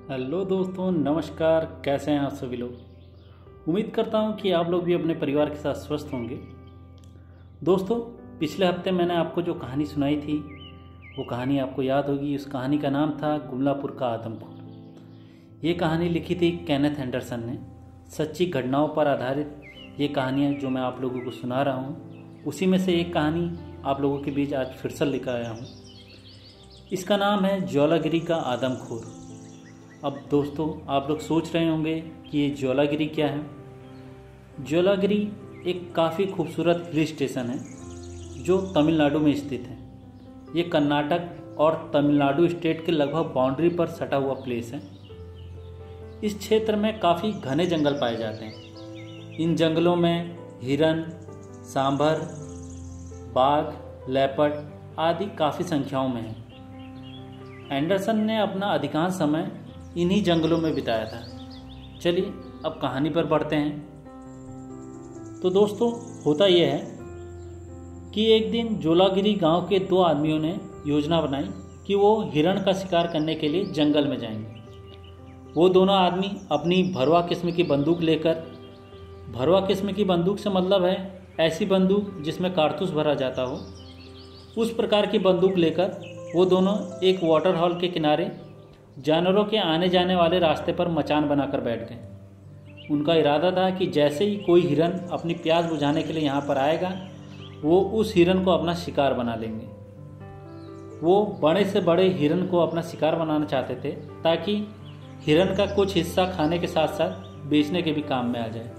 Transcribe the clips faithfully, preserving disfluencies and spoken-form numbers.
Hello दोस्तों, नमस्कार। कैसे हैं आप सभी लोग। उम्मीद करता हूं कि आप लोग भी अपने परिवार के साथ स्वस्थ होंगे। दोस्तों, पिछले हफ्ते मैंने आपको जो कहानी सुनाई थी वो कहानी आपको याद होगी। उस कहानी का नाम था गुमलापुर का आदमखोर। ये कहानी लिखी थी केनेथ एंडरसन ने। सच्ची घटनाओं पर आधारित ये कहानियाँ जो मैं आप लोगों को सुना रहा हूँ, उसी में से एक कहानी आप लोगों के बीच आज फिर से लेकर आया हूँ। इसका नाम है ज्वालागिरी का आदमखोर। अब दोस्तों, आप लोग सोच रहे होंगे कि ये ज्वालागिरी क्या है। ज्वालागिरी एक काफ़ी खूबसूरत हिल स्टेशन है जो तमिलनाडु में स्थित है। ये कर्नाटक और तमिलनाडु स्टेट के लगभग बाउंड्री पर सटा हुआ प्लेस है। इस क्षेत्र में काफ़ी घने जंगल पाए जाते हैं। इन जंगलों में हिरन, सांभर, बाघ, लेपर्ड आदि काफ़ी संख्याओं में हैं। एंडरसन ने अपना अधिकांश समय इन्हीं जंगलों में बिताया था। चलिए अब कहानी पर बढ़ते हैं। तो दोस्तों, होता यह है कि एक दिन ज्वालागिरी गांव के दो आदमियों ने योजना बनाई कि वो हिरण का शिकार करने के लिए जंगल में जाएंगे। वो दोनों आदमी अपनी भरवा किस्म की बंदूक लेकर, भरवा किस्म की बंदूक से मतलब है ऐसी बंदूक जिसमें कारतूस भरा जाता हो, उस प्रकार की बंदूक लेकर वो दोनों एक वाटर हॉल के किनारे जानवरों के आने जाने वाले रास्ते पर मचान बनाकर बैठ गए। उनका इरादा था कि जैसे ही कोई हिरन अपनी प्यास बुझाने के लिए यहाँ पर आएगा, वो उस हिरन को अपना शिकार बना लेंगे। वो बड़े से बड़े हिरन को अपना शिकार बनाना चाहते थे ताकि हिरन का कुछ हिस्सा खाने के साथ साथ बेचने के भी काम में आ जाए।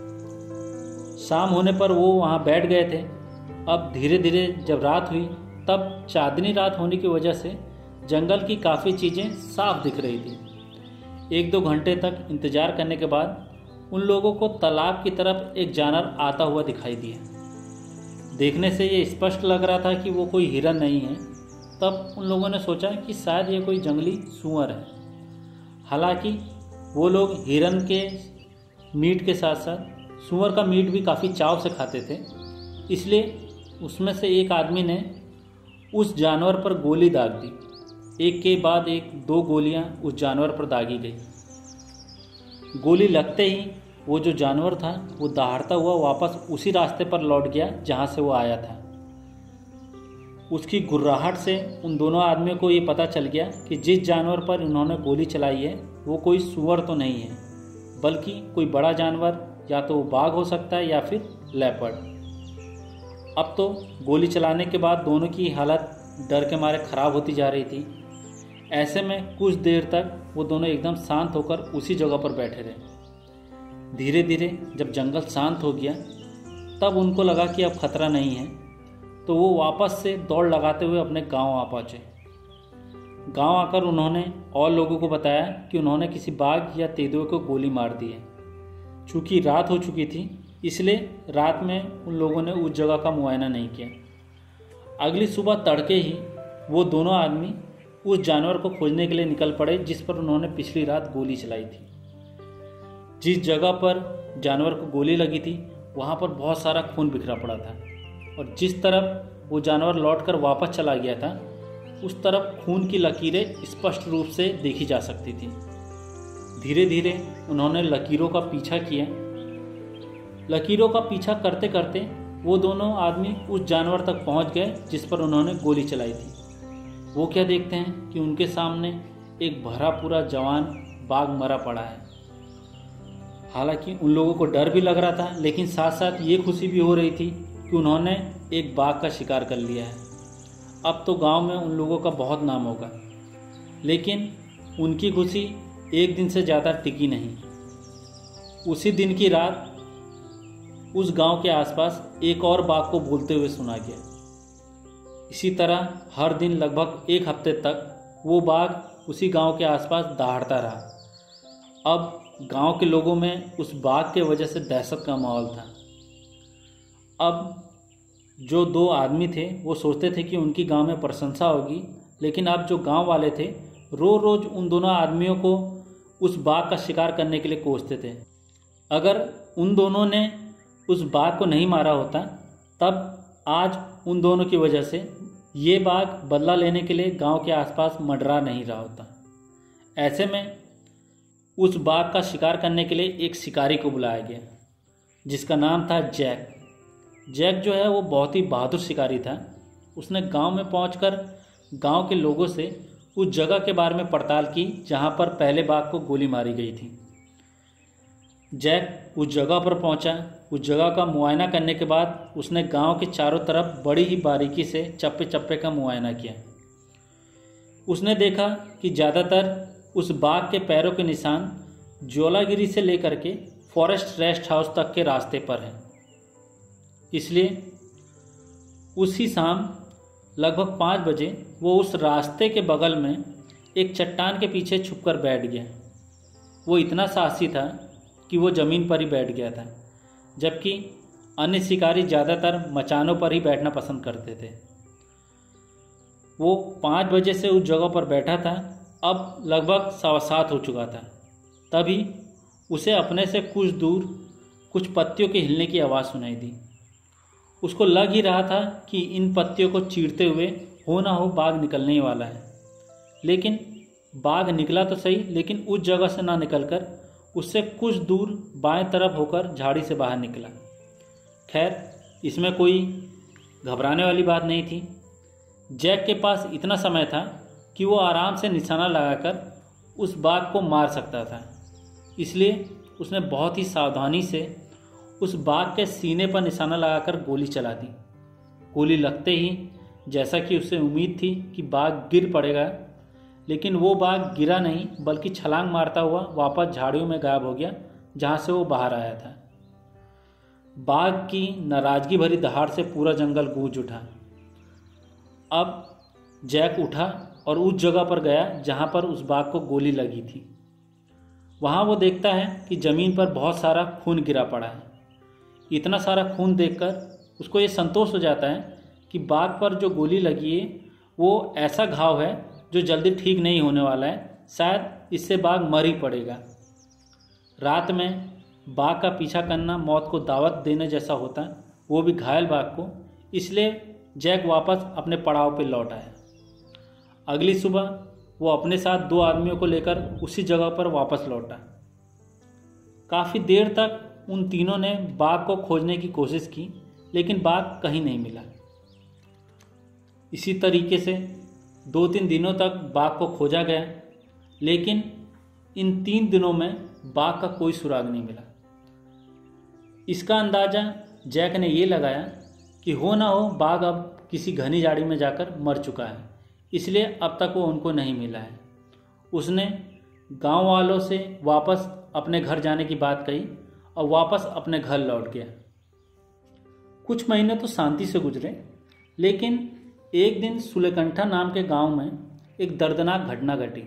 शाम होने पर वो वहाँ बैठ गए थे। अब धीरे धीरे जब रात हुई, तब चांदनी रात होने की वजह से जंगल की काफ़ी चीज़ें साफ दिख रही थी। एक दो घंटे तक इंतज़ार करने के बाद उन लोगों को तालाब की तरफ एक जानवर आता हुआ दिखाई दिया। देखने से ये स्पष्ट लग रहा था कि वो कोई हिरन नहीं है। तब उन लोगों ने सोचा कि शायद ये कोई जंगली सूअर है। हालांकि वो लोग हिरन के मीट के साथ साथ सूअर का मीट भी काफ़ी चाव से खाते थे। इसलिए उसमें से एक आदमी ने उस जानवर पर गोली दाग दी। एक के बाद एक दो गोलियां उस जानवर पर दागी गई। गोली लगते ही वो जो जानवर था वो दहाड़ता हुआ वापस उसी रास्ते पर लौट गया जहां से वो आया था। उसकी गुर्राहट से उन दोनों आदमियों को ये पता चल गया कि जिस जानवर पर उन्होंने गोली चलाई है वो कोई सूअर तो नहीं है, बल्कि कोई बड़ा जानवर, या तो वो बाघ हो सकता है या फिर लेपर्ड। अब तो गोली चलाने के बाद दोनों की हालत डर के मारे ख़राब होती जा रही थी। ऐसे में कुछ देर तक वो दोनों एकदम शांत होकर उसी जगह पर बैठे रहे। धीरे धीरे जब जंगल शांत हो गया, तब उनको लगा कि अब खतरा नहीं है, तो वो वापस से दौड़ लगाते हुए अपने गांव आ पहुँचे। गांव आकर उन्होंने और लोगों को बताया कि उन्होंने किसी बाघ या तेंदुए को गोली मार दी है। चूँकि रात हो चुकी थी, इसलिए रात में उन लोगों ने उस जगह का मुआयना नहीं किया। अगली सुबह तड़के ही वो दोनों आदमी उस जानवर को खोजने के लिए निकल पड़े जिस पर उन्होंने पिछली रात गोली चलाई थी। जिस जगह पर जानवर को गोली लगी थी वहाँ पर बहुत सारा खून बिखरा पड़ा था, और जिस तरफ वो जानवर लौटकर वापस चला गया था उस तरफ खून की लकीरें स्पष्ट रूप से देखी जा सकती थी। धीरे धीरे उन्होंने लकीरों का पीछा किया। लकीरों का पीछा करते करते वो दोनों आदमी उस जानवर तक पहुंच गए जिस पर उन्होंने गोली चलाई थी। वो क्या देखते हैं कि उनके सामने एक भरा पूरा जवान बाघ मरा पड़ा है। हालांकि उन लोगों को डर भी लग रहा था, लेकिन साथ साथ ये खुशी भी हो रही थी कि उन्होंने एक बाघ का शिकार कर लिया है। अब तो गांव में उन लोगों का बहुत नाम होगा। लेकिन उनकी खुशी एक दिन से ज़्यादा टिकी नहीं। उसी दिन की रात उस गांव के आसपास एक और बाघ को बोलते हुए सुना गया। इसी तरह हर दिन लगभग एक हफ्ते तक वो बाघ उसी गांव के आसपास दहाड़ता रहा। अब गांव के लोगों में उस बाघ के वजह से दहशत का माहौल था। अब जो दो आदमी थे वो सोचते थे कि उनकी गांव में प्रशंसा होगी, लेकिन अब जो गांव वाले थे रोज़ रोज़ उन दोनों आदमियों को उस बाघ का शिकार करने के लिए कोसते थे। अगर उन दोनों ने उस बाघ को नहीं मारा होता, तब आज उन दोनों की वजह से ये बाघ बदला लेने के लिए गांव के आसपास मंडरा नहीं रहा होता। ऐसे में उस बाघ का शिकार करने के लिए एक शिकारी को बुलाया गया जिसका नाम था जैक। जैक जो है वो बहुत ही बहादुर शिकारी था। उसने गांव में पहुंचकर गांव के लोगों से उस जगह के बारे में पड़ताल की जहां पर पहले बाघ को गोली मारी गई थी। जैक उस जगह पर पहुंचा। उस जगह का मुआयना करने के बाद उसने गांव के चारों तरफ बड़ी ही बारीकी से चप्पे चप्पे का मुआयना किया। उसने देखा कि ज़्यादातर उस बाघ के पैरों के निशान ज्वालागिरी से लेकर के फॉरेस्ट रेस्ट हाउस तक के रास्ते पर हैं। इसलिए उसी शाम लगभग पाँच बजे वो उस रास्ते के बगल में एक चट्टान के पीछे छुपकर बैठ गया। वो इतना साहसी था कि वो ज़मीन पर ही बैठ गया था, जबकि अन्य शिकारी ज़्यादातर मचानों पर ही बैठना पसंद करते थे। वो पाँच बजे से उस जगह पर बैठा था। अब लगभग सवा सात हो चुका था। तभी उसे अपने से कुछ दूर कुछ पत्तियों के हिलने की आवाज़ सुनाई दी। उसको लग ही रहा था कि इन पत्तियों को चीरते हुए हो ना हो बाघ निकलने ही वाला है। लेकिन बाघ निकला तो सही, लेकिन उस जगह से ना निकलकर उससे कुछ दूर बाएं तरफ होकर झाड़ी से बाहर निकला। खैर, इसमें कोई घबराने वाली बात नहीं थी। जैक के पास इतना समय था कि वो आराम से निशाना लगाकर उस बाघ को मार सकता था। इसलिए उसने बहुत ही सावधानी से उस बाघ के सीने पर निशाना लगाकर गोली चला दी। गोली लगते ही, जैसा कि उसे उम्मीद थी कि बाघ गिर पड़ेगा, लेकिन वो बाघ गिरा नहीं बल्कि छलांग मारता हुआ वापस झाड़ियों में गायब हो गया जहाँ से वो बाहर आया था। बाघ की नाराज़गी भरी दहाड़ से पूरा जंगल गूंज उठा। अब जैक उठा और उस जगह पर गया जहाँ पर उस बाघ को गोली लगी थी। वहाँ वो देखता है कि ज़मीन पर बहुत सारा खून गिरा पड़ा है। इतना सारा खून देखकर उसको ये संतोष हो जाता है कि बाघ पर जो गोली लगी है वो ऐसा घाव है जो जल्दी ठीक नहीं होने वाला है। शायद इससे बाघ मर ही पड़ेगा। रात में बाघ का पीछा करना मौत को दावत देने जैसा होता, वो भी घायल बाघ को। इसलिए जैक वापस अपने पड़ाव पर लौट आया। अगली सुबह वो अपने साथ दो आदमियों को लेकर उसी जगह पर वापस लौटा। काफ़ी देर तक उन तीनों ने बाघ को खोजने की कोशिश की, लेकिन बाघ कहीं नहीं मिला। इसी तरीके से दो तीन दिनों तक बाघ को खोजा गया, लेकिन इन तीन दिनों में बाघ का कोई सुराग नहीं मिला। इसका अंदाज़ा जैक ने ये लगाया कि हो ना हो बाघ अब किसी घनी झाड़ी में जाकर मर चुका है, इसलिए अब तक वो उनको नहीं मिला है। उसने गांव वालों से वापस अपने घर जाने की बात कही और वापस अपने घर लौट गया। कुछ महीने तो शांति से गुजरे, लेकिन एक दिन सुलेकंठा नाम के गांव में एक दर्दनाक घटना घटी।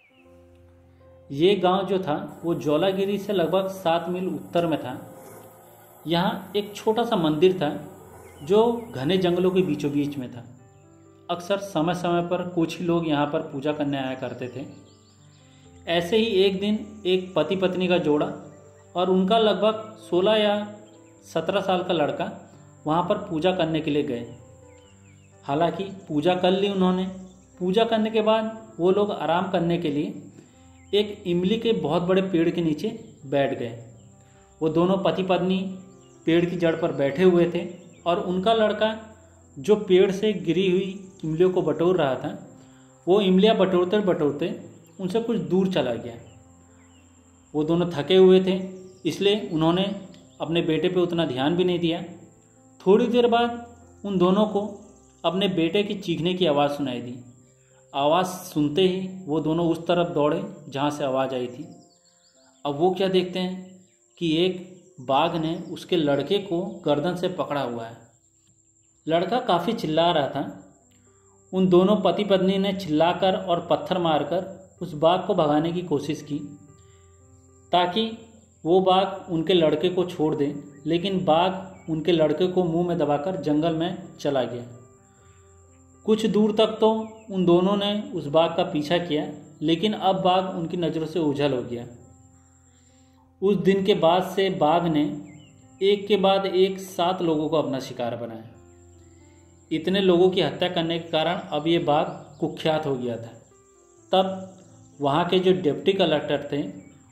ये गांव जो था वो ज्वालागिरी से लगभग सात मील उत्तर में था। यहाँ एक छोटा सा मंदिर था जो घने जंगलों के बीचों बीच में था। अक्सर समय समय पर कुछ ही लोग यहाँ पर पूजा करने आया करते थे। ऐसे ही एक दिन एक पति पत्नी का जोड़ा और उनका लगभग सोलह या सत्रह साल का लड़का वहाँ पर पूजा करने के लिए गए। हालांकि पूजा कर ली उन्होंने। पूजा करने के बाद वो लोग आराम करने के लिए एक इमली के बहुत बड़े पेड़ के नीचे बैठ गए। वो दोनों पति पत्नी पेड़ की जड़ पर बैठे हुए थे और उनका लड़का जो पेड़ से गिरी हुई इमलियों को बटोर रहा था, वो इमलियाँ बटोरते बटोरते उनसे कुछ दूर चला गया। वो दोनों थके हुए थे, इसलिए उन्होंने अपने बेटे पे उतना ध्यान भी नहीं दिया। थोड़ी देर बाद उन दोनों को अपने बेटे की चीखने की आवाज़ सुनाई दी। आवाज़ सुनते ही वो दोनों उस तरफ दौड़े जहाँ से आवाज़ आई थी। अब वो क्या देखते हैं कि एक बाघ ने उसके लड़के को गर्दन से पकड़ा हुआ है। लड़का काफ़ी चिल्ला रहा था। उन दोनों पति पत्नी ने चिल्लाकर और पत्थर मारकर उस बाघ को भगाने की कोशिश की ताकि वो बाघ उनके लड़के को छोड़ दे, लेकिन बाघ उनके लड़के को मुंह में दबाकर जंगल में चला गया। कुछ दूर तक तो उन दोनों ने उस बाघ का पीछा किया, लेकिन अब बाघ उनकी नज़रों से ओझल हो गया। उस दिन के बाद से बाघ ने एक के बाद एक सात लोगों को अपना शिकार बनाया। इतने लोगों की हत्या करने के कारण अब ये बाघ कुख्यात हो गया था। तब वहाँ के जो डिप्टी कलेक्टर थे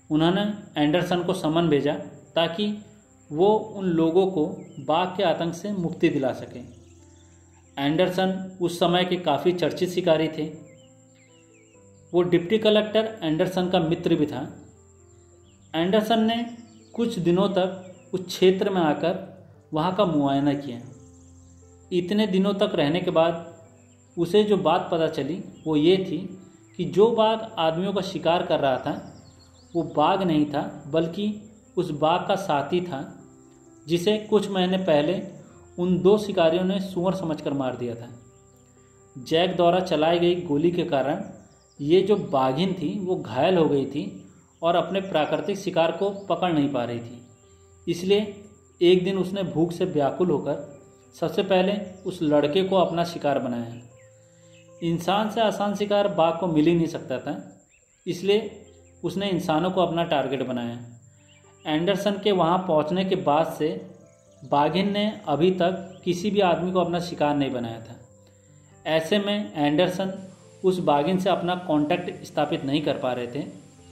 उन्होंने एंडरसन को समन भेजा ताकि वो उन लोगों को बाघ के आतंक से मुक्ति दिला सके। एंडरसन उस समय के काफ़ी चर्चित शिकारी थे। वो डिप्टी कलेक्टर एंडरसन का मित्र भी था। एंडरसन ने कुछ दिनों तक उस क्षेत्र में आकर वहाँ का मुआयना किया। इतने दिनों तक रहने के बाद उसे जो बात पता चली वो ये थी कि जो बाघ आदमियों का शिकार कर रहा था वो बाघ नहीं था, बल्कि उस बाघ का साथी था जिसे कुछ महीने पहले उन दो शिकारियों ने सूअर समझकर मार दिया था। जैक द्वारा चलाई गई गोली के कारण ये जो बाघिन थी वो घायल हो गई थी और अपने प्राकृतिक शिकार को पकड़ नहीं पा रही थी। इसलिए एक दिन उसने भूख से व्याकुल होकर सबसे पहले उस लड़के को अपना शिकार बनाया। इंसान से आसान शिकार बाघ को मिल ही नहीं सकता था, इसलिए उसने इंसानों को अपना टारगेट बनाया। एंडरसन के वहाँ पहुँचने के बाद से बाघिन ने अभी तक किसी भी आदमी को अपना शिकार नहीं बनाया था। ऐसे में एंडरसन उस बाघिन से अपना कांटेक्ट स्थापित नहीं कर पा रहे थे।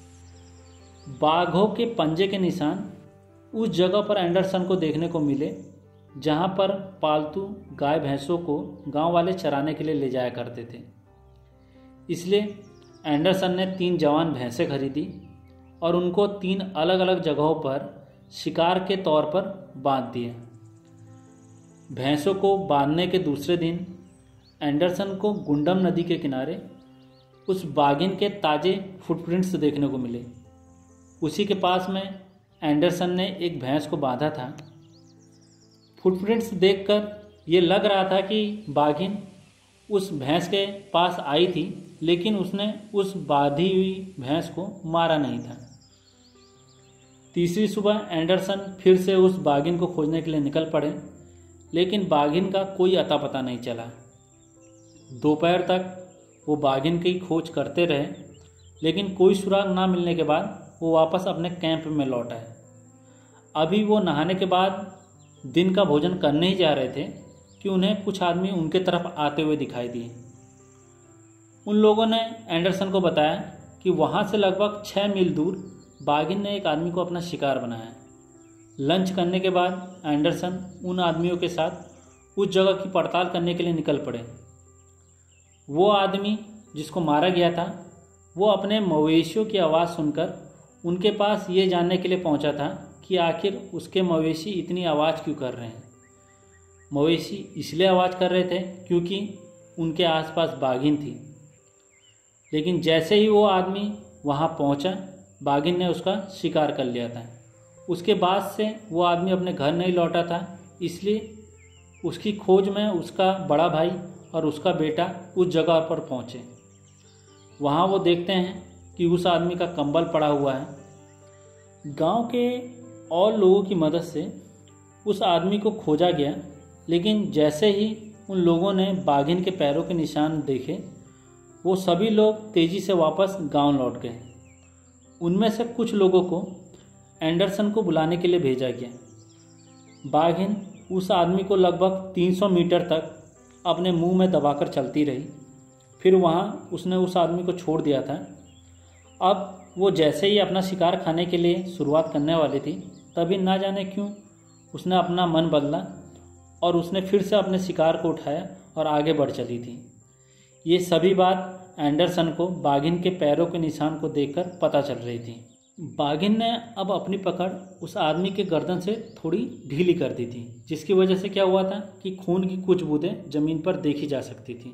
बाघों के पंजे के निशान उस जगह पर एंडरसन को देखने को मिले जहाँ पर पालतू गाय भैंसों को गांव वाले चराने के लिए ले जाया करते थे। इसलिए एंडरसन ने तीन जवान भैंसें खरीदी और उनको तीन अलग अलग जगहों पर शिकार के तौर पर बांध दिया। भैंसों को बांधने के दूसरे दिन एंडरसन को गुंडम नदी के किनारे उस बाघिन के ताज़े फुटप्रिंट्स देखने को मिले। उसी के पास में एंडरसन ने एक भैंस को बांधा था। फुटप्रिंट्स देखकर ये लग रहा था कि बाघिन उस भैंस के पास आई थी, लेकिन उसने उस बांधी हुई भैंस को मारा नहीं था। तीसरी सुबह एंडरसन फिर से उस बाघिन को खोजने के लिए निकल पड़े, लेकिन बाघिन का कोई अता पता नहीं चला। दोपहर तक वो बाघिन की खोज करते रहे, लेकिन कोई सुराग ना मिलने के बाद वो वापस अपने कैंप में लौट आए। अभी वो नहाने के बाद दिन का भोजन करने ही जा रहे थे कि उन्हें कुछ आदमी उनके तरफ आते हुए दिखाई दिए। उन लोगों ने एंडरसन को बताया कि वहाँ से लगभग छः मील दूर बाघिन ने एक आदमी को अपना शिकार बनाया। लंच करने के बाद एंडरसन उन आदमियों के साथ उस जगह की पड़ताल करने के लिए निकल पड़े। वो आदमी जिसको मारा गया था वो अपने मवेशियों की आवाज़ सुनकर उनके पास ये जानने के लिए पहुंचा था कि आखिर उसके मवेशी इतनी आवाज़ क्यों कर रहे हैं। मवेशी इसलिए आवाज़ कर रहे थे क्योंकि उनके आसपास बाघिन थी। लेकिन जैसे ही वो आदमी वहाँ पहुँचा, बाघिन ने उसका शिकार कर लिया था। उसके बाद से वो आदमी अपने घर नहीं लौटा था, इसलिए उसकी खोज में उसका बड़ा भाई और उसका बेटा उस जगह पर पहुँचे। वहाँ वो देखते हैं कि उस आदमी का कंबल पड़ा हुआ है। गांव के और लोगों की मदद से उस आदमी को खोजा गया, लेकिन जैसे ही उन लोगों ने बाघिन के पैरों के निशान देखे, वो सभी लोग तेज़ी से वापस गांव लौट गए। उनमें से कुछ लोगों को एंडरसन को बुलाने के लिए भेजा गया। बाघिन उस आदमी को लगभग तीन सौ मीटर तक अपने मुंह में दबाकर चलती रही। फिर वहाँ उसने उस आदमी को छोड़ दिया था। अब वो जैसे ही अपना शिकार खाने के लिए शुरुआत करने वाली थी, तभी ना जाने क्यों उसने अपना मन बदला और उसने फिर से अपने शिकार को उठाया और आगे बढ़ चली थी। ये सभी बात एंडरसन को बाघिन के पैरों के निशान को देखकर पता चल रही थी। बाघिन ने अब अपनी पकड़ उस आदमी के गर्दन से थोड़ी ढीली कर दी थी, जिसकी वजह से क्या हुआ था कि खून की कुछ बूंदें जमीन पर देखी जा सकती थी।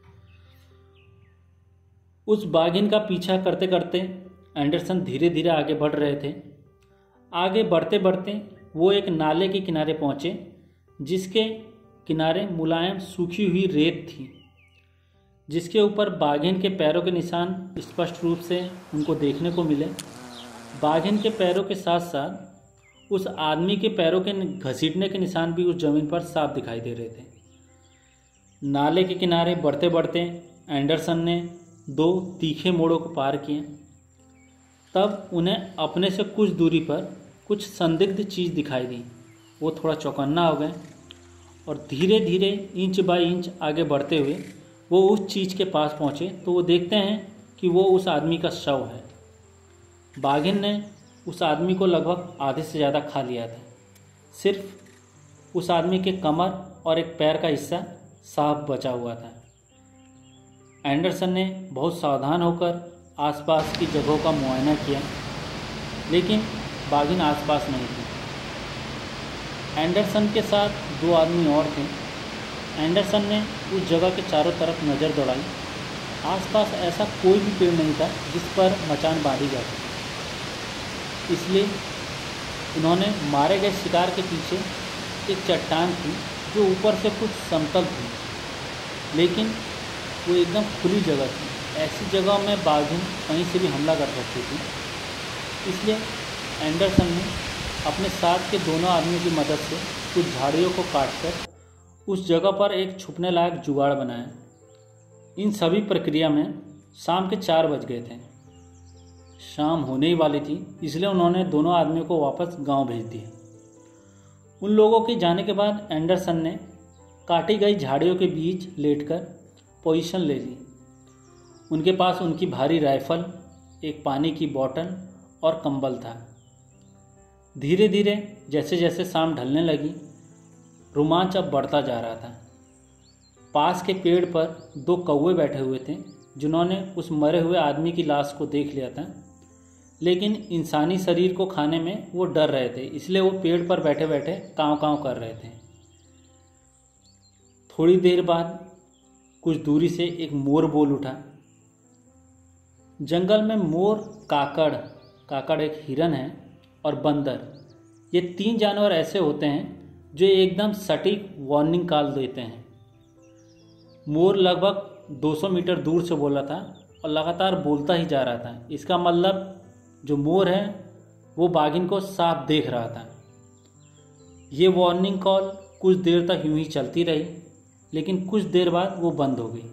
उस बाघिन का पीछा करते करते एंडरसन धीरे धीरे आगे बढ़ रहे थे। आगे बढ़ते बढ़ते वो एक नाले के किनारे पहुँचे, जिसके किनारे मुलायम सूखी हुई रेत थी, जिसके ऊपर बाघिन के पैरों के निशान स्पष्ट रूप से उनको देखने को मिले। बाघिन के पैरों के साथ साथ उस आदमी के पैरों के घसीटने के निशान भी उस जमीन पर साफ दिखाई दे रहे थे। नाले के किनारे बढ़ते बढ़ते एंडरसन ने दो तीखे मोड़ों को पार किए। तब उन्हें अपने से कुछ दूरी पर कुछ संदिग्ध चीज़ दिखाई दी। वो थोड़ा चौकन्ना हो गए और धीरे धीरे इंच बाई इंच आगे बढ़ते हुए वो उस चीज़ के पास पहुँचे तो वो देखते हैं कि वो उस आदमी का शव है। बाघिन ने उस आदमी को लगभग आधे से ज़्यादा खा लिया था। सिर्फ उस आदमी के कमर और एक पैर का हिस्सा साफ बचा हुआ था। एंडरसन ने बहुत सावधान होकर आसपास की जगहों का मुआयना किया, लेकिन बाघिन आसपास नहीं थी। एंडरसन के साथ दो आदमी और थे। एंडरसन ने उस जगह के चारों तरफ नज़र दौड़ाई। आसपास ऐसा कोई भी पेड़ नहीं था जिस पर मचान बांधी जा सके, इसलिए उन्होंने मारे गए शिकार के पीछे एक चट्टान थी जो ऊपर से कुछ समतल थी, लेकिन वो एकदम खुली जगह थी। ऐसी जगह में बाघिन कहीं से भी हमला कर सकती थी। इसलिए एंडरसन ने अपने साथ के दोनों आदमियों की मदद से कुछ झाड़ियों को काटकर उस जगह पर एक छुपने लायक जुगाड़ बनाया। इन सभी प्रक्रिया में शाम के चार बज गए थे। शाम होने ही वाली थी, इसलिए उन्होंने दोनों आदमियों को वापस गांव भेज दिया। उन लोगों के जाने के बाद एंडरसन ने काटी गई झाड़ियों के बीच लेटकर पोजीशन ले ली। उनके पास उनकी भारी राइफल, एक पानी की बोतल और कंबल था। धीरे धीरे जैसे जैसे शाम ढलने लगी, रोमांच अब बढ़ता जा रहा था। पास के पेड़ पर दो कौवे बैठे हुए थे जिन्होंने उस मरे हुए आदमी की लाश को देख लिया था, लेकिन इंसानी शरीर को खाने में वो डर रहे थे, इसलिए वो पेड़ पर बैठे बैठे काँव काँव कर रहे थे। थोड़ी देर बाद कुछ दूरी से एक मोर बोल उठा। जंगल में मोर, काकड़ काकड़ एक हिरन है, और बंदर, ये तीन जानवर ऐसे होते हैं जो एकदम सटीक वार्निंग कॉल देते हैं। मोर लगभग दो सौ मीटर दूर से बोला था और लगातार बोलता ही जा रहा था। इसका मतलब जो मोर है वो बाघिन को साफ देख रहा था। ये वार्निंग कॉल कुछ देर तक यूं ही चलती रही, लेकिन कुछ देर बाद वो बंद हो गई।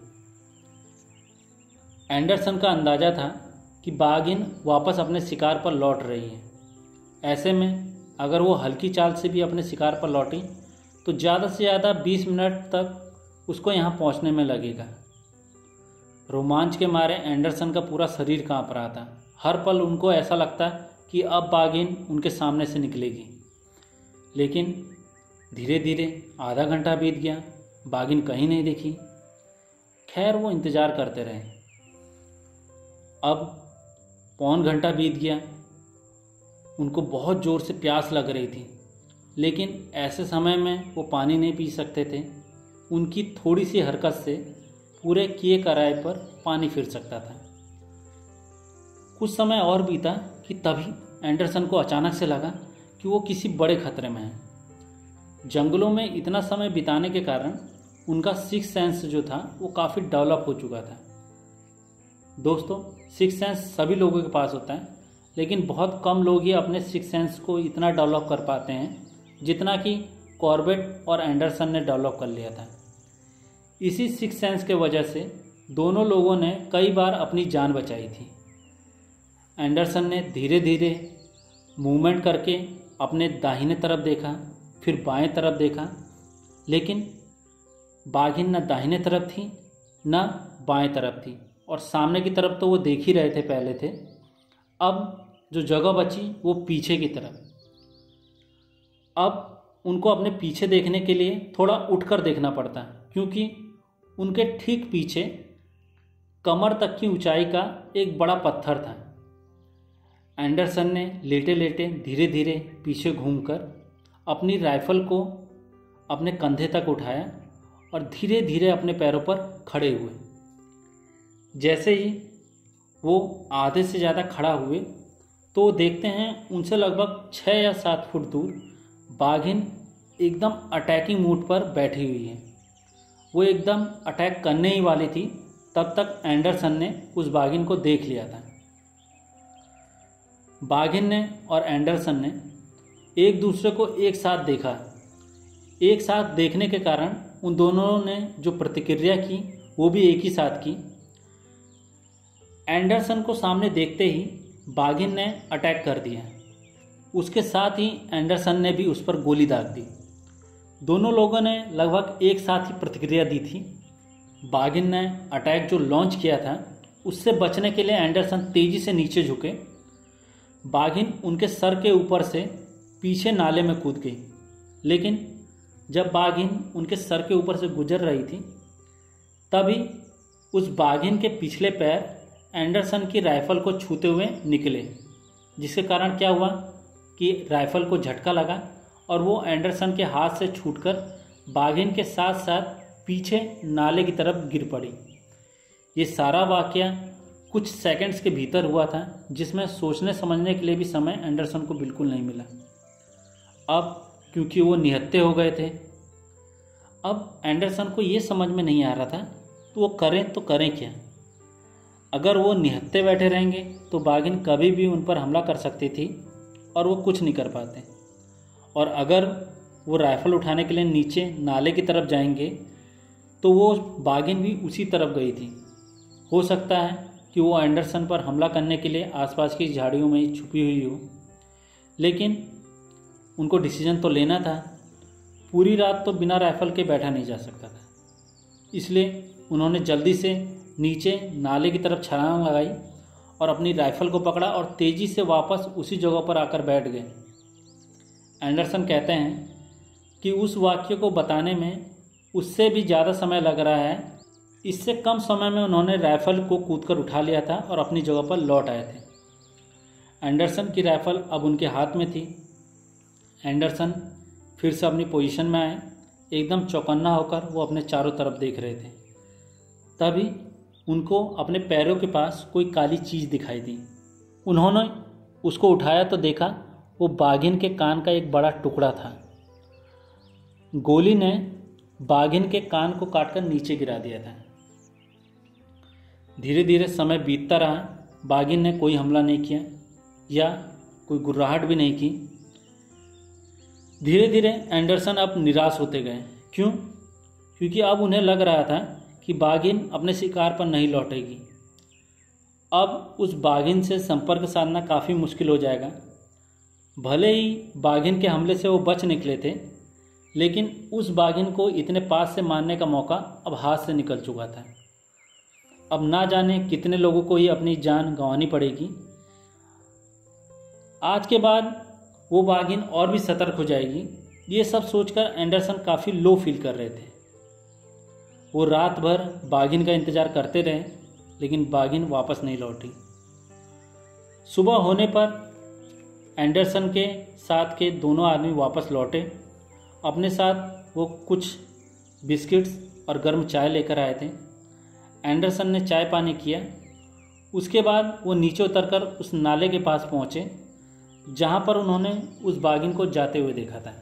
एंडरसन का अंदाज़ा था कि बाघिन वापस अपने शिकार पर लौट रही है। ऐसे में अगर वो हल्की चाल से भी अपने शिकार पर लौटी तो ज़्यादा से ज़्यादा बीस मिनट तक उसको यहाँ पहुँचने में लगेगा। रोमांच के मारे एंडरसन का पूरा शरीर काँप रहा था। हर पल उनको ऐसा लगता कि अब बाघिन उनके सामने से निकलेगी, लेकिन धीरे धीरे आधा घंटा बीत गया, बाघिन कहीं नहीं दिखी। खैर वो इंतज़ार करते रहे। अब पौन घंटा बीत गया। उनको बहुत ज़ोर से प्यास लग रही थी, लेकिन ऐसे समय में वो पानी नहीं पी सकते थे। उनकी थोड़ी सी हरकत से पूरे किए कराए पर पानी फिर सकता था। कुछ समय और बीता कि तभी एंडरसन को अचानक से लगा कि वो किसी बड़े खतरे में है। जंगलों में इतना समय बिताने के कारण उनका सिक्स सेंस जो था वो काफ़ी डेवलप हो चुका था। दोस्तों, सिक्स सेंस सभी लोगों के पास होता है, लेकिन बहुत कम लोग ही अपने सिक्स सेंस को इतना डेवलप कर पाते हैं जितना कि कॉर्बेट और एंडरसन ने डेवलप कर लिया था। इसी सिक्स सेंस के वजह से दोनों लोगों ने कई बार अपनी जान बचाई थी। एंडरसन ने धीरे धीरे मूवमेंट करके अपने दाहिने तरफ देखा, फिर बाएं तरफ देखा, लेकिन बाघिन न दाहिने तरफ थी न बाएं तरफ थी, और सामने की तरफ तो वो देख ही रहे थे पहले थे। अब जो जगह बची वो पीछे की तरफ। अब उनको अपने पीछे देखने के लिए थोड़ा उठकर देखना पड़ता, क्योंकि उनके ठीक पीछे कमर तक की ऊंचाई का एक बड़ा पत्थर था। एंडरसन ने लेटे लेटे धीरे धीरे पीछे घूमकर अपनी राइफल को अपने कंधे तक उठाया और धीरे धीरे अपने पैरों पर खड़े हुए। जैसे ही वो आधे से ज़्यादा खड़ा हुए तो देखते हैं उनसे लगभग छः या सात फुट दूर बाघिन एकदम अटैकिंग मूड पर बैठी हुई है। वो एकदम अटैक करने ही वाली थी, तब तक एंडरसन ने उस बाघिन को देख लिया था। बाघिन ने और एंडरसन ने एक दूसरे को एक साथ देखा। एक साथ देखने के कारण उन दोनों ने जो प्रतिक्रिया की वो भी एक ही साथ की। एंडरसन को सामने देखते ही बाघिन ने अटैक कर दिया। उसके साथ ही एंडरसन ने भी उस पर गोली दाग दी। दोनों लोगों ने लगभग एक साथ ही प्रतिक्रिया दी थी। बाघिन ने अटैक जो लॉन्च किया था उससे बचने के लिए एंडरसन तेज़ी से नीचे झुके बाघिन उनके सर के ऊपर से पीछे नाले में कूद गई। लेकिन जब बाघिन उनके सर के ऊपर से गुजर रही थी तभी उस बाघिन के पिछले पैर एंडरसन की राइफल को छूते हुए निकले, जिसके कारण क्या हुआ कि राइफल को झटका लगा और वो एंडरसन के हाथ से छूटकर बाघिन के साथ साथ पीछे नाले की तरफ गिर पड़ी। ये सारा वाकया कुछ सेकंड्स के भीतर हुआ था, जिसमें सोचने समझने के लिए भी समय एंडरसन को बिल्कुल नहीं मिला। अब क्योंकि वो निहत्थे हो गए थे, अब एंडरसन को ये समझ में नहीं आ रहा था तो वो करें तो करें क्या। अगर वो निहत्थे बैठे रहेंगे तो बाघिन कभी भी उन पर हमला कर सकती थी और वो कुछ नहीं कर पाते, और अगर वो राइफल उठाने के लिए नीचे नाले की तरफ जाएंगे तो वो बाघिन भी उसी तरफ गई थी। हो सकता है कि वो एंडरसन पर हमला करने के लिए आसपास की झाड़ियों में छुपी हुई हो, लेकिन उनको डिसीजन तो लेना था। पूरी रात तो बिना राइफल के बैठा नहीं जा सकता था, इसलिए उन्होंने जल्दी से नीचे नाले की तरफ छलांग लगाई और अपनी राइफल को पकड़ा और तेज़ी से वापस उसी जगह पर आकर बैठ गए। एंडरसन कहते हैं कि उस वाक्य को बताने में उससे भी ज़्यादा समय लग रहा है। इससे कम समय में उन्होंने राइफल को कूदकर उठा लिया था और अपनी जगह पर लौट आए थे। एंडरसन की राइफल अब उनके हाथ में थी। एंडरसन फिर से अपनी पोजीशन में आए। एकदम चौकन्ना होकर वो अपने चारों तरफ देख रहे थे। तभी उनको अपने पैरों के पास कोई काली चीज़ दिखाई दी। उन्होंने उसको उठाया तो देखा वो बाघिन के कान का एक बड़ा टुकड़ा था। गोली ने बाघिन के कान को काटकर नीचे गिरा दिया था। धीरे धीरे समय बीतता रहा। बाघिन ने कोई हमला नहीं किया या कोई गुर्राहट भी नहीं की। धीरे धीरे एंडरसन अब निराश होते गए। क्यों? क्योंकि अब उन्हें लग रहा था कि बाघिन अपने शिकार पर नहीं लौटेगी। अब उस बाघिन से संपर्क साधना काफ़ी मुश्किल हो जाएगा। भले ही बाघिन के हमले से वो बच निकले थे, लेकिन उस बाघिन को इतने पास से मारने का मौका अब हाथ से निकल चुका था। अब ना जाने कितने लोगों को ही अपनी जान गंवानी पड़ेगी। आज के बाद वो बाघिन और भी सतर्क हो जाएगी। ये सब सोचकर एंडरसन काफ़ी लो फील कर रहे थे। वो रात भर बाघिन का इंतज़ार करते रहे, लेकिन बाघिन वापस नहीं लौटी। सुबह होने पर एंडरसन के साथ के दोनों आदमी वापस लौटे। अपने साथ वो कुछ बिस्किट्स और गर्म चाय लेकर आए थे। एंडरसन ने चाय पानी किया। उसके बाद वो नीचे उतरकर उस नाले के पास पहुँचे जहाँ पर उन्होंने उस बाघिन को जाते हुए देखा था।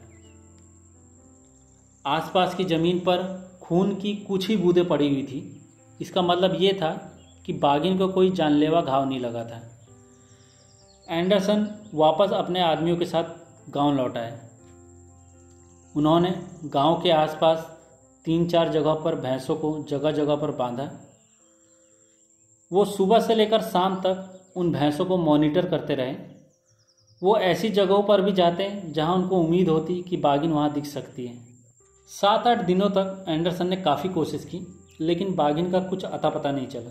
आसपास की ज़मीन पर खून की कुछ ही बूंदें पड़ी हुई थी। इसका मतलब ये था कि बाघिन को कोई जानलेवा घाव नहीं लगा था। एंडरसन वापस अपने आदमियों के साथ गांव लौट आए। उन्होंने गांव के आसपास तीन चार जगह पर भैंसों को जगह जगह पर बांधा। वो सुबह से लेकर शाम तक उन भैंसों को मॉनिटर करते रहे। वो ऐसी जगहों पर भी जाते जहां उनको उम्मीद होती कि बाघिन वहां दिख सकती है। सात आठ दिनों तक एंडरसन ने काफ़ी कोशिश की, लेकिन बाघिन का कुछ अता पता नहीं चला।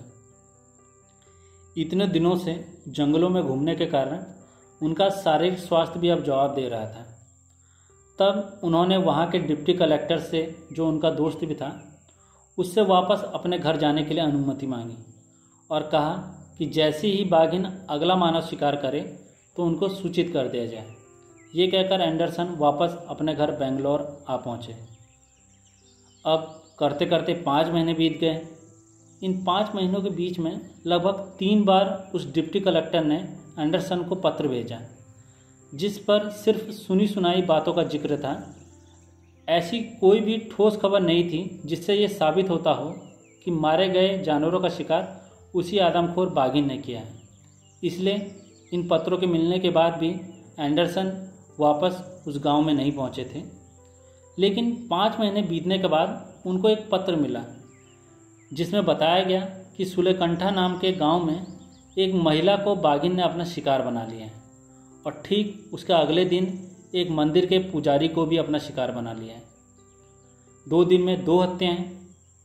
इतने दिनों से जंगलों में घूमने के कारण उनका शारीरिक स्वास्थ्य भी अब जवाब दे रहा था। तब उन्होंने वहाँ के डिप्टी कलेक्टर से, जो उनका दोस्त भी था, उससे वापस अपने घर जाने के लिए अनुमति मांगी और कहा कि जैसे ही बाघिन अगला मानव शिकार करे तो उनको सूचित कर दिया जाए। ये कहकर एंडरसन वापस अपने घर बेंगलोर आ पहुँचे। अब करते करते पाँच महीने बीत गए। इन पाँच महीनों के बीच में लगभग तीन बार उस डिप्टी कलेक्टर ने एंडरसन को पत्र भेजा, जिस पर सिर्फ सुनी सुनाई बातों का जिक्र था। ऐसी कोई भी ठोस खबर नहीं थी जिससे ये साबित होता हो कि मारे गए जानवरों का शिकार उसी आदमखोर बाघिन ने किया है। इसलिए इन पत्रों के मिलने के बाद भी एंडरसन वापस उस गांव में नहीं पहुंचे थे। लेकिन पाँच महीने बीतने के बाद उनको एक पत्र मिला, जिसमें बताया गया कि सुलेकंठा नाम के गांव में एक महिला को बाघिन ने अपना शिकार बना लिया है, और ठीक उसके अगले दिन एक मंदिर के पुजारी को भी अपना शिकार बना लिया है। दो दिन में दो हत्याएं।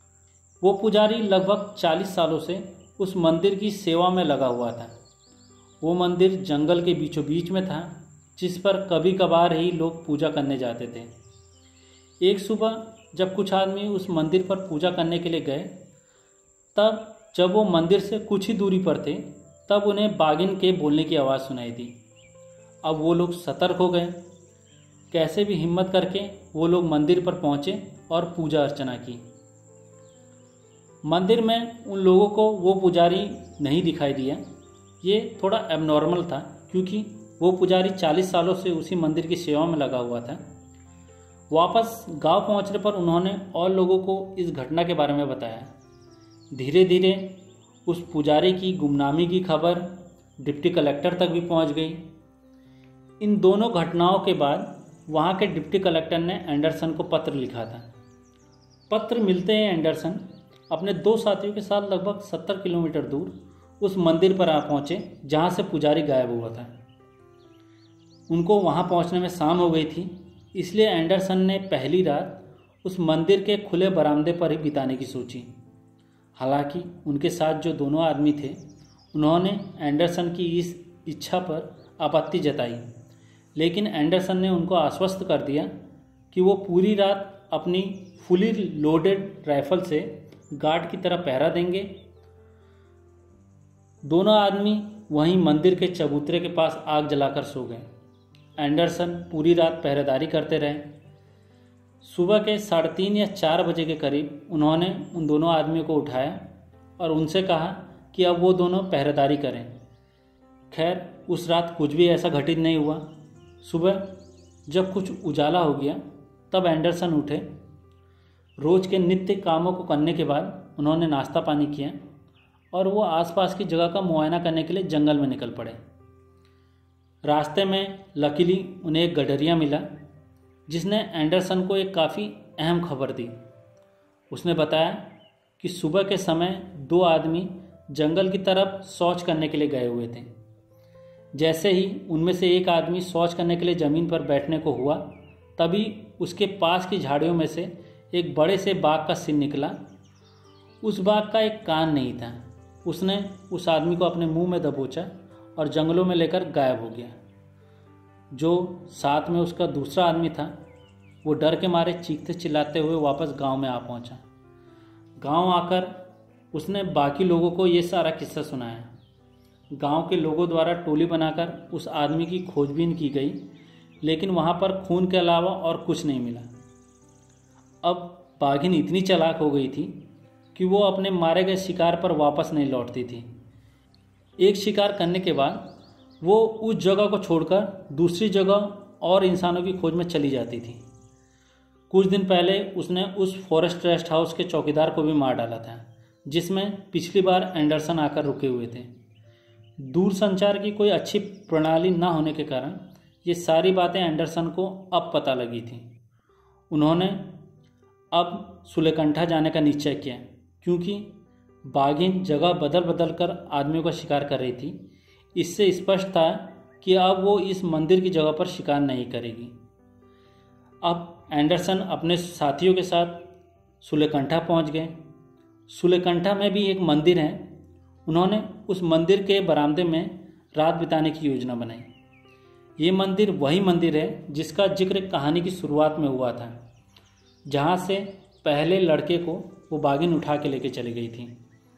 वो पुजारी लगभग चालीस सालों से उस मंदिर की सेवा में लगा हुआ था वो मंदिर जंगल के बीचों बीच में था, जिस पर कभी कभार ही लोग पूजा करने जाते थे। एक सुबह जब कुछ आदमी उस मंदिर पर पूजा करने के लिए गए, तब जब वो मंदिर से कुछ ही दूरी पर थे, तब उन्हें बाघिन के बोलने की आवाज़ सुनाई दी। अब वो लोग सतर्क हो गए। कैसे भी हिम्मत करके वो लोग मंदिर पर पहुँचे और पूजा अर्चना की। मंदिर में उन लोगों को वो पुजारी नहीं दिखाई दिया। ये थोड़ा एबनॉर्मल था, क्योंकि वो पुजारी चालीस सालों से उसी मंदिर की सेवा में लगा हुआ था। वापस गांव पहुंचने पर उन्होंने और लोगों को इस घटना के बारे में बताया। धीरे धीरे उस पुजारी की गुमनामी की खबर डिप्टी कलेक्टर तक भी पहुंच गई। इन दोनों घटनाओं के बाद वहां के डिप्टी कलेक्टर ने एंडरसन को पत्र लिखा था। पत्र मिलते ही एंडरसन अपने दो साथियों के साथ लगभग सत्तर किलोमीटर दूर उस मंदिर पर आ पहुंचे जहां से पुजारी गायब हुआ था। उनको वहां पहुंचने में शाम हो गई थी, इसलिए एंडरसन ने पहली रात उस मंदिर के खुले बरामदे पर ही बिताने की सोची। हालांकि उनके साथ जो दोनों आदमी थे, उन्होंने एंडरसन की इस इच्छा पर आपत्ति जताई, लेकिन एंडरसन ने उनको आश्वस्त कर दिया कि वो पूरी रात अपनी फुली लोडेड राइफल से गार्ड की तरह पहरा देंगे। दोनों आदमी वहीं मंदिर के चबूतरे के पास आग जलाकर सो गए। एंडरसन पूरी रात पहरेदारी करते रहे। सुबह के साढ़े तीन या चार बजे के करीब उन्होंने उन दोनों आदमियों को उठाया और उनसे कहा कि अब वो दोनों पहरेदारी करें। खैर, उस रात कुछ भी ऐसा घटित नहीं हुआ। सुबह जब कुछ उजाला हो गया, तब एंडरसन उठे। रोज के नित्य कामों को करने के बाद उन्होंने नाश्ता पानी किया और वो आसपास की जगह का मुआयना करने के लिए जंगल में निकल पड़े। रास्ते में लकीली उन्हें एक गडरिया मिला, जिसने एंडरसन को एक काफ़ी अहम खबर दी। उसने बताया कि सुबह के समय दो आदमी जंगल की तरफ शौच करने के लिए गए हुए थे। जैसे ही उनमें से एक आदमी शौच करने के लिए ज़मीन पर बैठने को हुआ, तभी उसके पास की झाड़ियों में से एक बड़े से बाघ का सिर निकला। उस बाघ का एक कान नहीं था। उसने उस आदमी को अपने मुंह में दबोचा और जंगलों में लेकर गायब हो गया। जो साथ में उसका दूसरा आदमी था, वो डर के मारे चीखते चिल्लाते हुए वापस गांव में आ पहुंचा। गांव आकर उसने बाकी लोगों को ये सारा किस्सा सुनाया। गांव के लोगों द्वारा टोली बनाकर उस आदमी की खोजबीन की गई, लेकिन वहां पर खून के अलावा और कुछ नहीं मिला। अब बाघिन इतनी चालाक हो गई थी कि वो अपने मारे गए शिकार पर वापस नहीं लौटती थी। एक शिकार करने के बाद वो उस जगह को छोड़कर दूसरी जगह और इंसानों की खोज में चली जाती थी। कुछ दिन पहले उसने उस फॉरेस्ट रेस्ट हाउस के चौकीदार को भी मार डाला था, जिसमें पिछली बार एंडरसन आकर रुके हुए थे। दूर संचार की कोई अच्छी प्रणाली न होने के कारण ये सारी बातें एंडरसन को अब पता लगी थी। उन्होंने अब सुलेकंठा जाने का निश्चय किया, क्योंकि बाघिन जगह बदल बदल कर आदमियों का शिकार कर रही थी। इससे स्पष्ट था कि अब वो इस मंदिर की जगह पर शिकार नहीं करेगी। अब एंडरसन अपने साथियों के साथ सुलेकंठा पहुंच गए। सुलेकंठा में भी एक मंदिर है। उन्होंने उस मंदिर के बरामदे में रात बिताने की योजना बनाई। ये मंदिर वही मंदिर है जिसका जिक्र कहानी की शुरुआत में हुआ था, जहाँ से पहले लड़के को वो बाघिन उठा के लेके चली गई थी।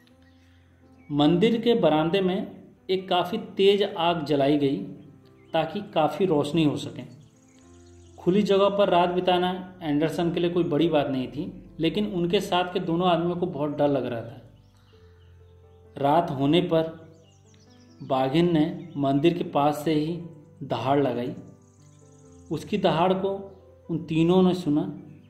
मंदिर के बरामदे में एक काफ़ी तेज आग जलाई गई ताकि काफ़ी रोशनी हो सके। खुली जगह पर रात बिताना एंडरसन के लिए कोई बड़ी बात नहीं थी, लेकिन उनके साथ के दोनों आदमियों को बहुत डर लग रहा था। रात होने पर बाघिन ने मंदिर के पास से ही दहाड़ लगाई। उसकी दहाड़ को उन तीनों ने सुना।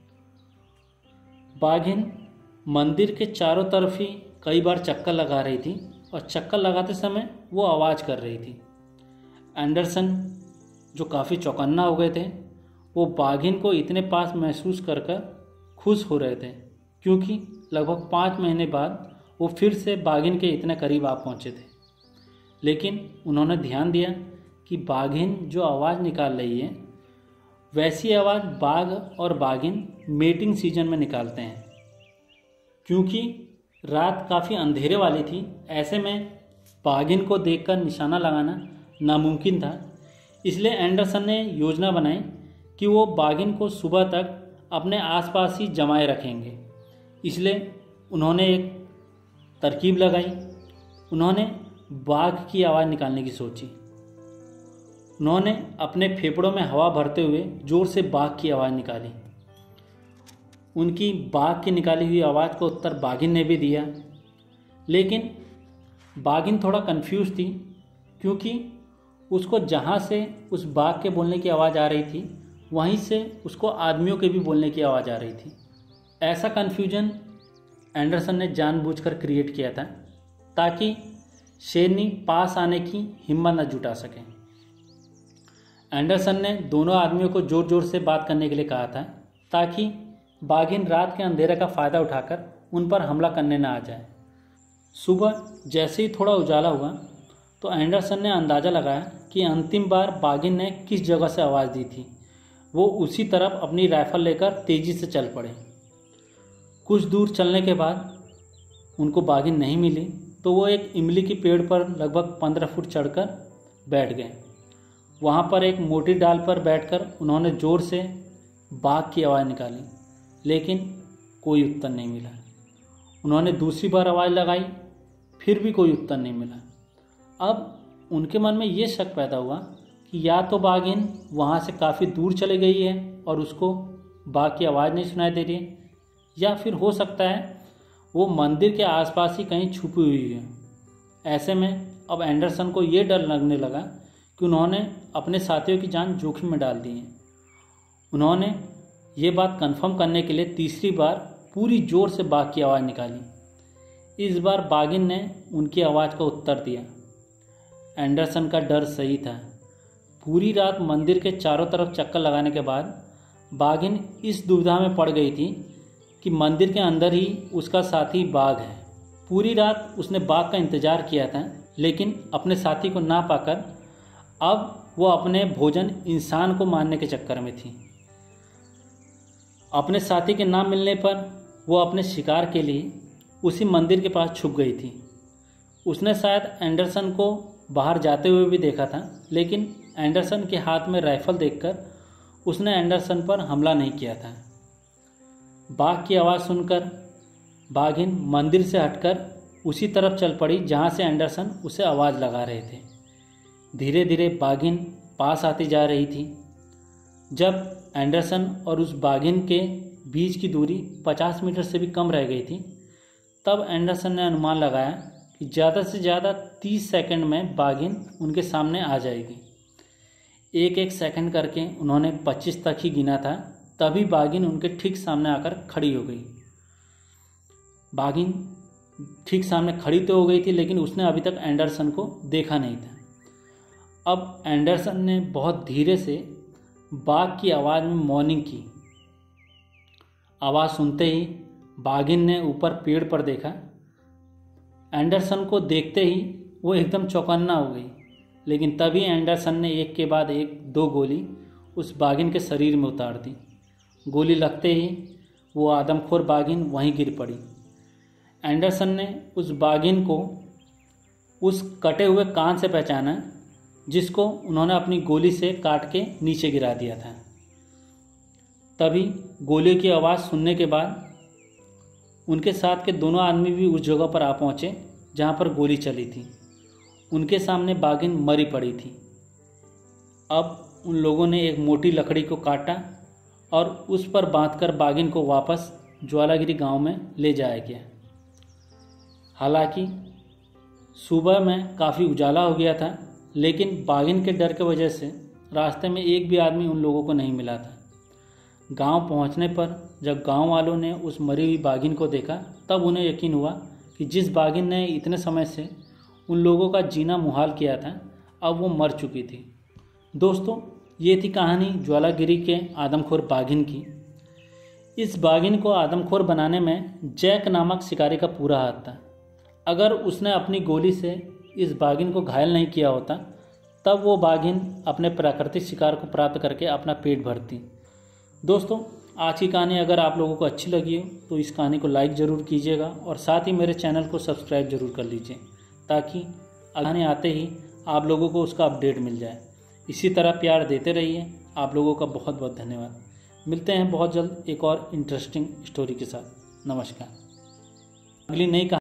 बाघिन मंदिर के चारों तरफ ही कई बार चक्कर लगा रही थी और चक्कर लगाते समय वो आवाज़ कर रही थी। एंडरसन, जो काफ़ी चौकन्ना हो गए थे, वो बाघिन को इतने पास महसूस कर कर खुश हो रहे थे, क्योंकि लगभग पाँच महीने बाद वो फिर से बाघिन के इतने करीब आ पहुँचे थे। लेकिन उन्होंने ध्यान दिया कि बाघिन जो आवाज़ निकाल रही है, वैसी आवाज़ बाघ और बाघिन मेटिंग सीजन में निकालते हैं। क्योंकि रात काफ़ी अंधेरे वाली थी, ऐसे में बाघिन को देखकर निशाना लगाना नामुमकिन था, इसलिए एंडरसन ने योजना बनाई कि वो बाघिन को सुबह तक अपने आसपास ही जमाए रखेंगे। इसलिए उन्होंने एक तरकीब लगाई। उन्होंने बाघ की आवाज़ निकालने की सोची। उन्होंने अपने फेफड़ों में हवा भरते हुए ज़ोर से बाघ की आवाज़ निकाली। उनकी बाघ की निकाली हुई आवाज़ का उत्तर बाघिन ने भी दिया, लेकिन बाघिन थोड़ा कंफ्यूज थी, क्योंकि उसको जहाँ से उस बाघ के बोलने की आवाज़ आ रही थी वहीं से उसको आदमियों के भी बोलने की आवाज़ आ रही थी। ऐसा कन्फ्यूजन एंडरसन ने जानबूझकर क्रिएट किया था ताकि शेरनी पास आने की हिम्मत न जुटा सके। एंडरसन ने दोनों आदमियों को ज़ोर ज़ोर से बात करने के लिए कहा था ताकि बाघिन रात के अंधेरे का फ़ायदा उठाकर उन पर हमला करने न आ जाए। सुबह जैसे ही थोड़ा उजाला हुआ तो एंडरसन ने अंदाज़ा लगाया कि अंतिम बार बाघिन ने किस जगह से आवाज़ दी थी। वो उसी तरफ अपनी राइफल लेकर तेज़ी से चल पड़े। कुछ दूर चलने के बाद उनको बाघिन नहीं मिली तो वो एक इमली के पेड़ पर लगभग पंद्रह फुट चढ़कर बैठ गए। वहाँ पर एक मोटी डाल पर बैठकर उन्होंने ज़ोर से बाघ की आवाज़ निकाली, लेकिन कोई उत्तर नहीं मिला। उन्होंने दूसरी बार आवाज़ लगाई, फिर भी कोई उत्तर नहीं मिला। अब उनके मन में ये शक पैदा हुआ कि या तो बाघिन वहाँ से काफ़ी दूर चली गई है और उसको बाघ की आवाज़ नहीं सुनाई दे रही है, या फिर हो सकता है वो मंदिर के आसपास ही कहीं छुपी हुई है। ऐसे में अब एंडरसन को ये डर लगने लगा कि उन्होंने अपने साथियों की जान जोखिम में डाल दी है। उन्होंने ये बात कंफर्म करने के लिए तीसरी बार पूरी ज़ोर से बाघ की आवाज़ निकाली। इस बार बाघिन ने उनकी आवाज़ का उत्तर दिया। एंडरसन का डर सही था। पूरी रात मंदिर के चारों तरफ चक्कर लगाने के बाद बाघिन इस दुविधा में पड़ गई थी कि मंदिर के अंदर ही उसका साथी बाघ है। पूरी रात उसने बाघ का इंतज़ार किया था, लेकिन अपने साथी को ना पाकर अब वो अपने भोजन इंसान को मारने के चक्कर में थी। अपने साथी के ना मिलने पर वो अपने शिकार के लिए उसी मंदिर के पास छुप गई थी। उसने शायद एंडरसन को बाहर जाते हुए भी देखा था, लेकिन एंडरसन के हाथ में राइफल देखकर उसने एंडरसन पर हमला नहीं किया था। बाघ की आवाज़ सुनकर बाघिन मंदिर से हटकर उसी तरफ चल पड़ी जहाँ से एंडरसन उसे आवाज़ लगा रहे थे। धीरे धीरे बाघिन पास आती जा रही थी। जब एंडरसन और उस बाघिन के बीच की दूरी पचास मीटर से भी कम रह गई थी, तब एंडरसन ने अनुमान लगाया कि ज़्यादा से ज़्यादा तीस सेकंड में बाघिन उनके सामने आ जाएगी। एक एक सेकंड करके उन्होंने पच्चीस तक ही गिना था, तभी बाघिन उनके ठीक सामने आकर खड़ी हो गई। बाघिन ठीक सामने खड़ी तो हो गई थी, लेकिन उसने अभी तक एंडरसन को देखा नहीं था। अब एंडरसन ने बहुत धीरे से बाघ की आवाज़ में मॉर्निंग की। आवाज़ सुनते ही बाघिन ने ऊपर पेड़ पर देखा। एंडरसन को देखते ही वो एकदम चौकन्ना हो गई, लेकिन तभी एंडरसन ने एक के बाद एक दो गोली उस बाघिन के शरीर में उतार दी। गोली लगते ही वो आदमखोर बाघिन वहीं गिर पड़ी। एंडरसन ने उस बाघिन को उस कटे हुए कान से पहचाना जिसको उन्होंने अपनी गोली से काट के नीचे गिरा दिया था। तभी गोलियों की आवाज़ सुनने के बाद उनके साथ के दोनों आदमी भी उस जगह पर आ पहुँचे जहाँ पर गोली चली थी। उनके सामने बाघिन मरी पड़ी थी। अब उन लोगों ने एक मोटी लकड़ी को काटा और उस पर बांधकर बाघिन को वापस ज्वालागिरी गांव में ले जाया गया। हालांकि सुबह में काफ़ी उजाला हो गया था, लेकिन बाघिन के डर की वजह से रास्ते में एक भी आदमी उन लोगों को नहीं मिला था। गांव पहुंचने पर जब गांव वालों ने उस मरी हुई बाघिन को देखा, तब उन्हें यकीन हुआ कि जिस बाघिन ने इतने समय से उन लोगों का जीना मुहाल किया था, अब वो मर चुकी थी। दोस्तों, ये थी कहानी ज्वालागिरी के आदमखोर बाघिन की। इस बाघिन को आदमखोर बनाने में जैक नामक शिकारी का पूरा हाथ था। अगर उसने अपनी गोली से इस बाघिन को घायल नहीं किया होता, तब वो बाघिन अपने प्राकृतिक शिकार को प्राप्त करके अपना पेट भरती। दोस्तों, आज की कहानी अगर आप लोगों को अच्छी लगी हो तो इस कहानी को लाइक ज़रूर कीजिएगा और साथ ही मेरे चैनल को सब्सक्राइब ज़रूर कर लीजिए, ताकि आने आते ही आप लोगों को उसका अपडेट मिल जाए। इसी तरह प्यार देते रहिए। आप लोगों का बहुत बहुत धन्यवाद। मिलते हैं बहुत जल्द एक और इंटरेस्टिंग स्टोरी के साथ। नमस्कार। अगली नई